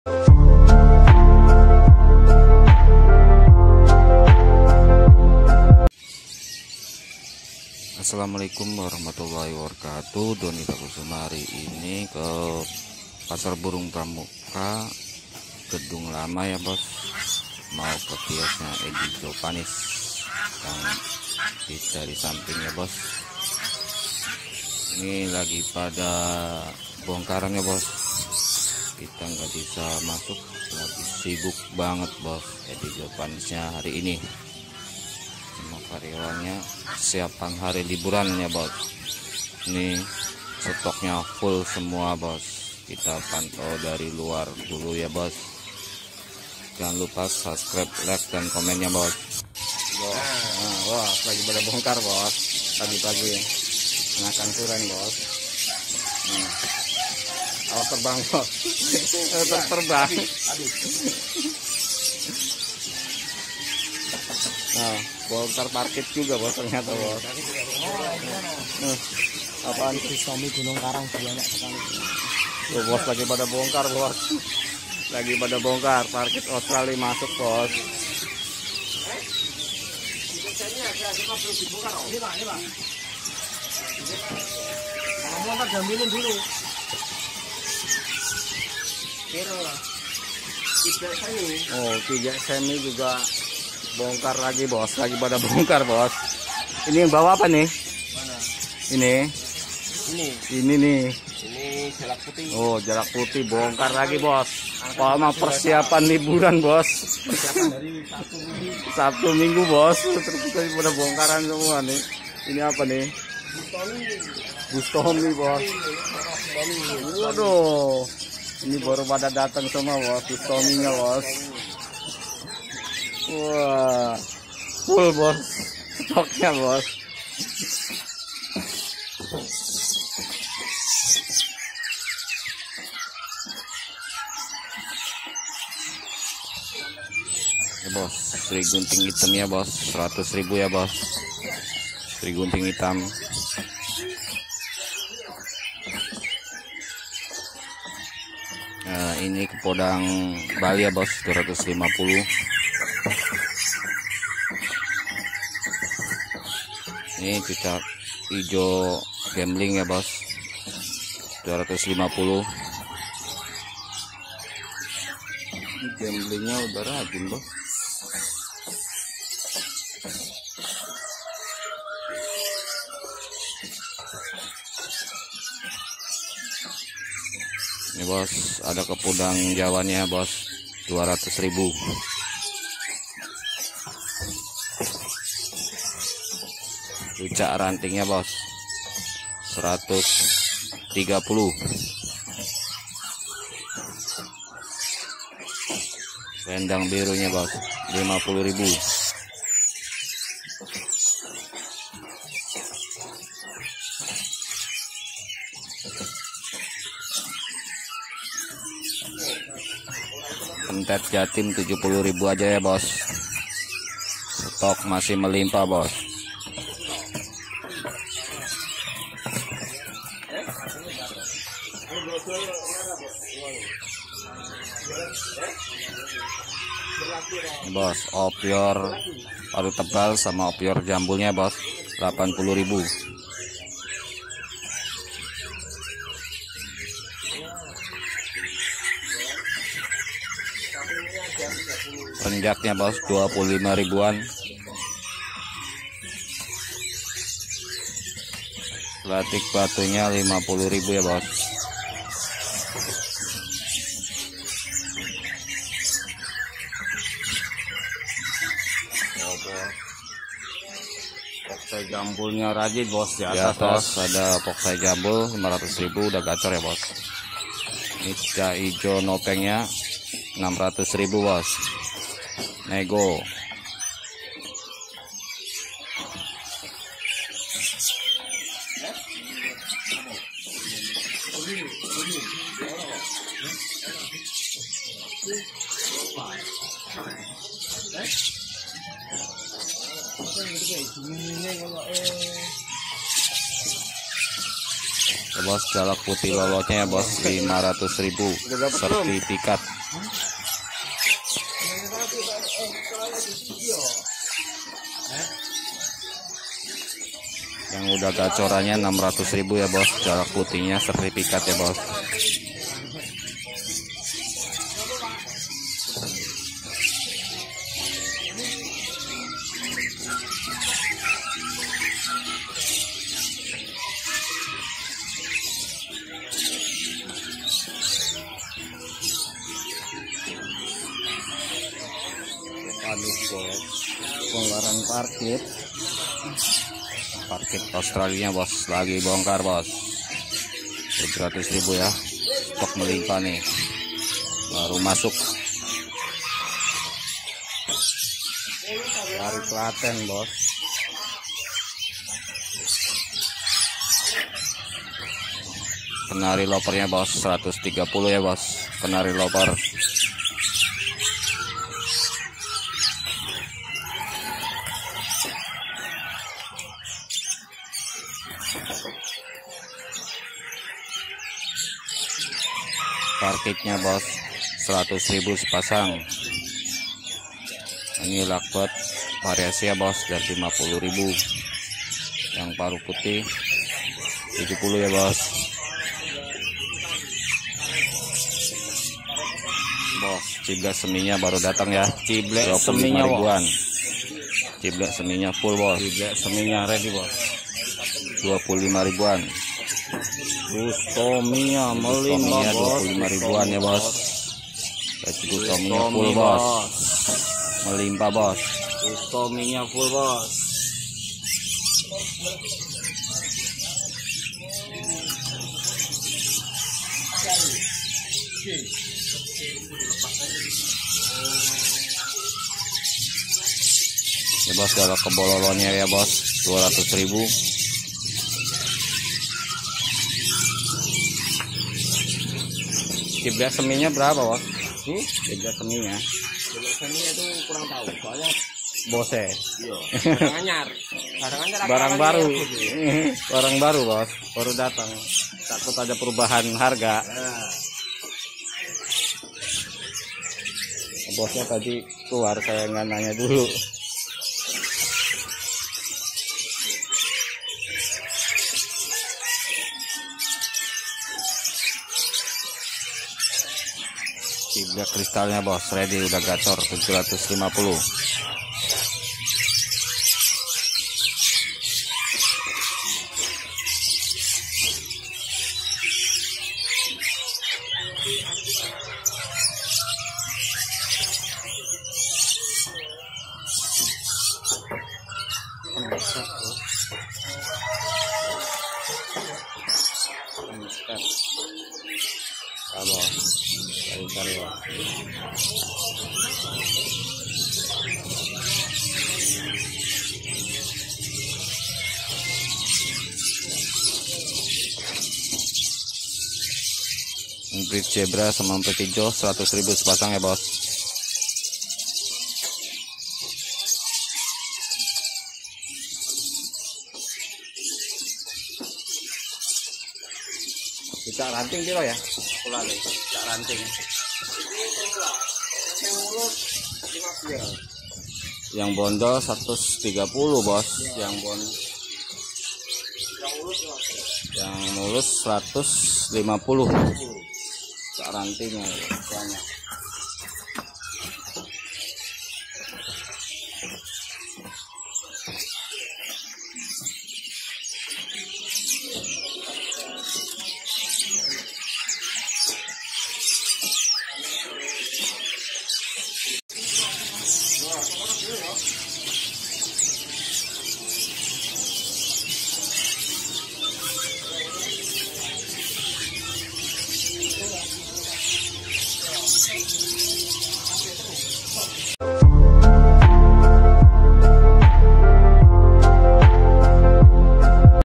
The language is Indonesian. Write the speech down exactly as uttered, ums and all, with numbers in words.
Assalamualaikum warahmatullahi wabarakatuh. Doni Kusuma hari ini ke Pasar Burung Pramuka Gedung Lama ya bos, mau ke kiosnya Edi Jopanis yang kita di sampingnya bos. Ini lagi pada bongkaran ya bos, kita nggak bisa masuk, lagi sibuk banget bos Edi Jopanisnya hari ini. Semua karyawannya siapkan hari liburan ya bos. Ini stoknya full semua bos, kita pantau dari luar dulu ya bos. Jangan lupa subscribe, like, dan komennya bos. Nah, wah lagi pada bongkar bos, pagi-pagi makan suran bos. Nah, awal terbang bos. Awal terbang. Nah, bongkar parkit juga bos ternyata bos. Nah, apaan sih Tommy Gunung Karang banyak sekali. Tuh bos lagi pada bongkar bos. Lagi pada bongkar parkit Australia masuk bos. Bongkar jambilin dulu. Oh, tiga semi juga bongkar lagi bos, lagi pada bongkar bos. Ini yang bawa apa nih? Mana? Ini. Ini. Ini nih. Ini jalak putih. Oh, jalak putih bongkar lagi bos. Wah, mau persiapan liburan bos. Persiapan dari Sabtu Minggu. Sabtu Minggu bos. Terus kita pada bongkaran semua nih. Ini apa nih? Bustomi bos. Waduh. Ini baru pada datang semua bos, Bustominya bos. Wah, full bos, stoknya bos. Ya bos, Sri gunting hitamnya bos, seratus ribu ya bos. Sri gunting hitam. Nah, ini kepodang Bali ya bos, dua ratus lima puluh. Ini cicak hijau gambling ya bos, dua ratus lima puluh. Ini gamblingnya udah rajin bos. Ini bos, ada kepudang Jawanya bos, dua ratus ribu. Pucak rantingnya bos, seratus tiga puluh. Rendang birunya bos, lima puluh ribu. Pentet Jatim tujuh puluh ribu aja ya bos. Stok masih melimpah bos. Ini bos, opior paru tebal sama opior jambulnya bos, delapan puluh ribu. Renjaknya bos, dua puluh lima ribuan. Batik batunya lima puluh ribu ya bos. Oh bos, poksai jambulnya rajin bos, di atas, di atas ada poksai jambul lima ratus ribu, udah gacor ya bos. Ini cicak hijau nopengnya enam ratus ribu bos, nego. Ya bos, jalak putih lolotnya ya bos, lima ratus ribu sertifikat. Yang udah gacorannya enam ratus ribu ya bos, jalak putihnya sertifikat ya bos. Aduh bos, bongkaran parkir parkir Australia bos, lagi bongkar bos. tujuh ratus ribu ya, stok melimpah nih, baru masuk dari Klaten bos. Kenari lopernya bos, seratus tiga puluh ya bos, kenari loper. Parkitnya bos, seratus ribu sepasang. Ini lakbet variasi ya bos, dari lima puluh ribu. Yang paruh putih tujuh puluh ya bos. Bos, ciblek seminya baru datang ya. Ciblek seminya ribuan. Ciblek seminya full bos. Ciblek seminya ready bos, dua puluh lima ribuan. Gustominya melimpah bos, dua puluh lima ribuan ya bos. Gustominya full bos, melimpah bos. Gustominya full bos. Ya bos, kalau kebololonnya ya bos, dua ratus ribu. Ciblek seminya berapa bos? Hmm? Ciblek seminya? Ciblek seminya itu kurang tahu, soalnya bose. Iya. Barang anyar. Barang anyar. Barang baru. Barang baru bos, baru datang. Takut ada perubahan harga. Nah. Bosnya tadi keluar, saya nggak nanya dulu. Ciblek kristalnya bos, ready, udah gacor tujuh ratus lima puluh. Abang, cari-cari ya. Bridge zebra sama emprit hijau seratus ribu sepasang ya bos. Cak ranting kilo ya? Pula nih, cak ranting. Yang bondol seratus tiga puluh bos, yang bon yang mulus seratus lima puluh. Cak rantingnya banyak.